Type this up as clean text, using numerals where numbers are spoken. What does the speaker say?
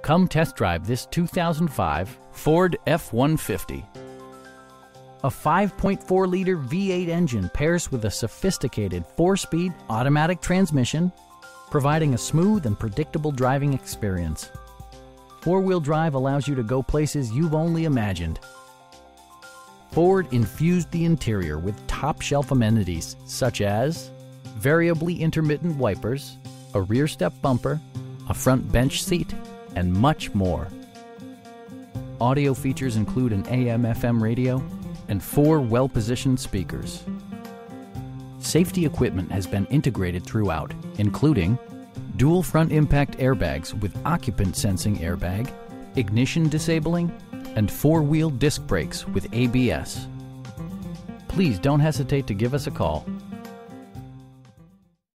Come test drive this 2005 Ford F-150. A 5.4-liter V8 engine pairs with a sophisticated 4-speed automatic transmission, providing a smooth and predictable driving experience. Four-wheel drive allows you to go places you've only imagined. Ford infused the interior with top-shelf amenities such as variably intermittent wipers, a rear step bumper, a front bench seat, and much more. Audio features include an AM/FM radio and 4 well-positioned speakers. Safety equipment has been integrated throughout, including dual front impact airbags with occupant sensing airbag, ignition disabling, and 4-wheel disc brakes with ABS. Please don't hesitate to give us a call.